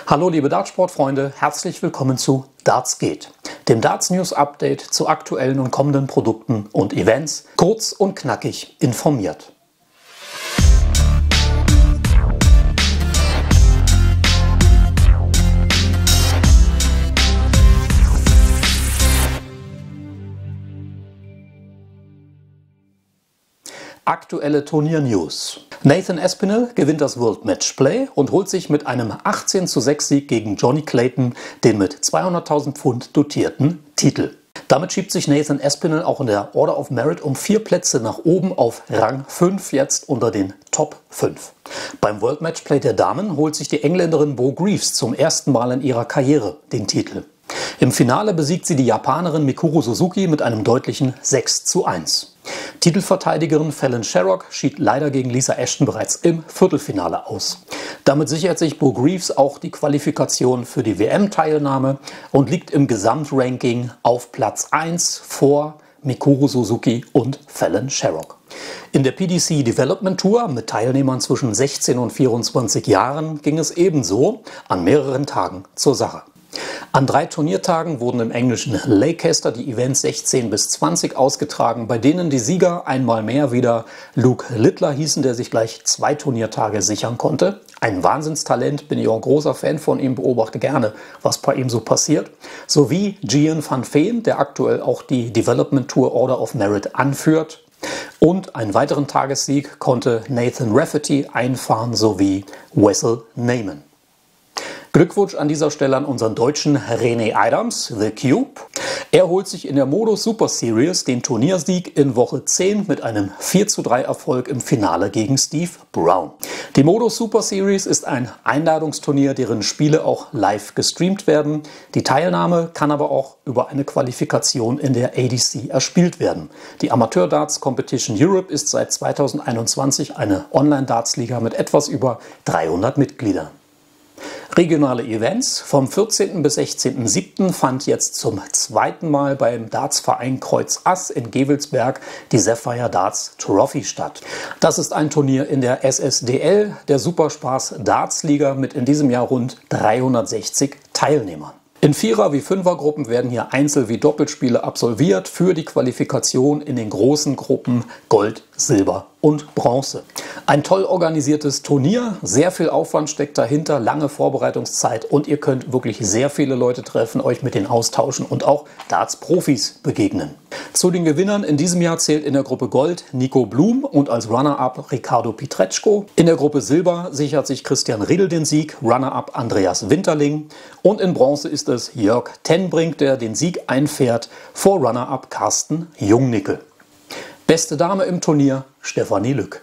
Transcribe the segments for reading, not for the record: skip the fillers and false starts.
Hallo liebe Dartsportfreunde, herzlich willkommen zu Darts geht, dem Darts News Update zu aktuellen und kommenden Produkten und Events, kurz und knackig informiert. Aktuelle Turnier-News. Nathan Aspinall gewinnt das World Matchplay und holt sich mit einem 18:6 Sieg gegen Johnny Clayton den mit 200.000 Pfund dotierten Titel. Damit schiebt sich Nathan Aspinall auch in der Order of Merit um 4 Plätze nach oben auf Rang 5, jetzt unter den Top 5. Beim World Matchplay der Damen holt sich die Engländerin Bo Greaves zum ersten Mal in ihrer Karriere den Titel. Im Finale besiegt sie die Japanerin Mikuru Suzuki mit einem deutlichen 6:1. Titelverteidigerin Fallon Sherrock schied leider gegen Lisa Ashton bereits im Viertelfinale aus. Damit sichert sich Bo Greaves auch die Qualifikation für die WM-Teilnahme und liegt im Gesamtranking auf Platz 1 vor Mikuru Suzuki und Fallon Sherrock. In der PDC Development Tour mit Teilnehmern zwischen 16 und 24 Jahren ging es ebenso an mehreren Tagen zur Sache. An 3 Turniertagen wurden im englischen Leicester die Events 16 bis 20 ausgetragen, bei denen die Sieger einmal mehr wieder Luke Littler hießen, der sich gleich 2 Turniertage sichern konnte. Ein Wahnsinnstalent, bin ich auch ein großer Fan von ihm, beobachte gerne, was bei ihm so passiert. Sowie Gian van Veen, der aktuell auch die Development Tour Order of Merit anführt. Und einen weiteren Tagessieg konnte Nathan Rafferty einfahren, sowie Wessel Neyman. Glückwunsch an dieser Stelle an unseren Deutschen René Adams, The Cube. Er holt sich in der Modus Super Series den Turniersieg in Woche 10 mit einem 4:3 Erfolg im Finale gegen Steve Brown. Die Modus Super Series ist ein Einladungsturnier, deren Spiele auch live gestreamt werden. Die Teilnahme kann aber auch über eine Qualifikation in der ADC erspielt werden. Die Amateur Darts Competition Europe ist seit 2021 eine Online-Darts-Liga mit etwas über 300 Mitgliedern. Regionale Events. Vom 14. bis 16.07. fand jetzt zum zweiten Mal beim Dartsverein Kreuz Ass in Gevelsberg die Sapphire Darts Trophy statt. Das ist ein Turnier in der SSDL, der Superspaß Darts Liga, mit in diesem Jahr rund 360 Teilnehmern. In Vierer- wie Fünfergruppen werden hier Einzel- wie Doppelspiele absolviert für die Qualifikation in den großen Gruppen Gold, Silber und Bronze. Ein toll organisiertes Turnier, sehr viel Aufwand steckt dahinter, lange Vorbereitungszeit und ihr könnt wirklich sehr viele Leute treffen, euch mit denen austauschen und auch Darts-Profis begegnen. Zu den Gewinnern in diesem Jahr zählt in der Gruppe Gold Nico Blum und als Runner-up Ricardo Pietreczko. In der Gruppe Silber sichert sich Christian Riedel den Sieg, Runner-up Andreas Winterling. Und in Bronze ist es Jörg Tenbrink, der den Sieg einfährt vor Runner-up Carsten Jungnickel. Beste Dame im Turnier Stefanie Lück.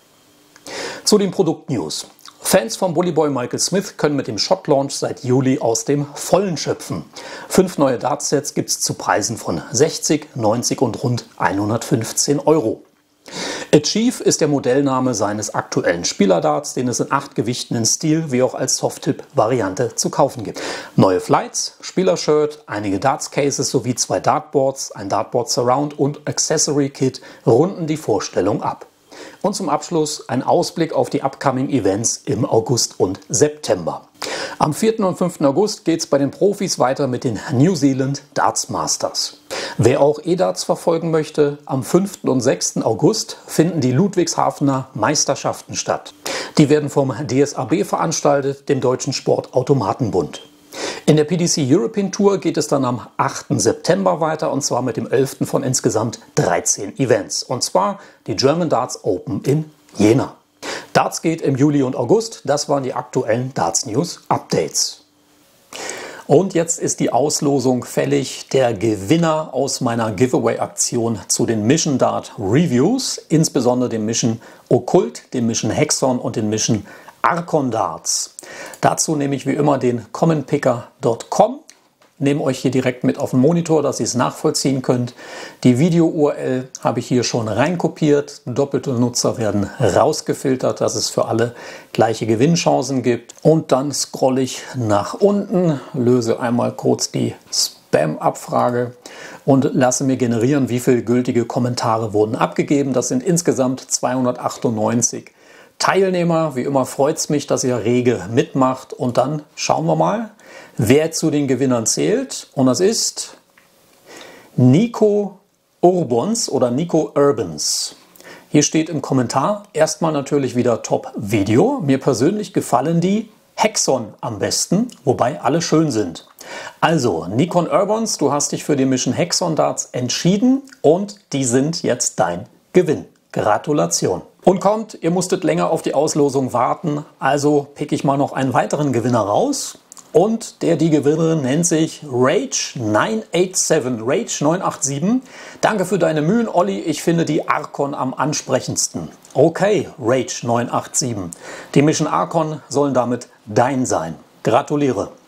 Zu den Produktnews. Fans vom Bullyboy Michael Smith können mit dem Shot-Launch seit Juli aus dem Vollen schöpfen. 5 neue Dartsets gibt es zu Preisen von 60, 90 und rund 115 Euro. Achieve ist der Modellname seines aktuellen Spielerdarts, den es in 8 Gewichten in Steel wie auch als Softtip-Variante zu kaufen gibt. Neue Flights, Spielershirt, einige Darts-Cases sowie 2 Dartboards, ein Dartboard-Surround und Accessory-Kit runden die Vorstellung ab. Und zum Abschluss ein Ausblick auf die upcoming Events im August und September. Am 4. und 5. August geht es bei den Profis weiter mit den New Zealand Darts Masters. Wer auch E-Darts verfolgen möchte, am 5. und 6. August finden die Ludwigshafener Meisterschaften statt. Die werden vom DSAB veranstaltet, dem Deutschen Sportautomatenbund. In der PDC European Tour geht es dann am 8. September weiter, und zwar mit dem 11. von insgesamt 13 Events. Und zwar die German Darts Open in Jena. Darts geht im Juli und August. Das waren die aktuellen Darts News Updates. Und jetzt ist die Auslosung fällig. Der Gewinner aus meiner Giveaway-Aktion zu den Mission Dart Reviews, insbesondere dem Mission Okkult, dem Mission Hexon und den Mission Archon Darts. Dazu nehme ich wie immer den commonpicker.com. Nehme euch hier direkt mit auf den Monitor, dass ihr es nachvollziehen könnt. Die Video-URL habe ich hier schon reinkopiert. Doppelte Nutzer werden rausgefiltert, dass es für alle gleiche Gewinnchancen gibt. Und dann scrolle ich nach unten, löse einmal kurz die Spam-Abfrage und lasse mir generieren, wie viele gültige Kommentare wurden abgegeben. Das sind insgesamt 298 Teilnehmer. Wie immer freut es mich, dass ihr rege mitmacht. Und dann schauen wir mal, wer zu den Gewinnern zählt. Und das ist Nico Urbans oder Nico Urbans. Hier steht im Kommentar erstmal natürlich wieder Top-Video. Mir persönlich gefallen die Hexon am besten, wobei alle schön sind. Also, Nikon Urbans, du hast dich für die Mission Hexon Darts entschieden und die sind jetzt dein Gewinn. Gratulation. Und kommt, ihr musstet länger auf die Auslosung warten, also pick ich mal noch einen weiteren Gewinner raus. Und die Gewinnerin nennt sich Rage987, Rage987. Danke für deine Mühen, Olli. Ich finde die Archon am ansprechendsten. Okay, Rage987. Die Mission Archon sollen damit dein sein. Gratuliere.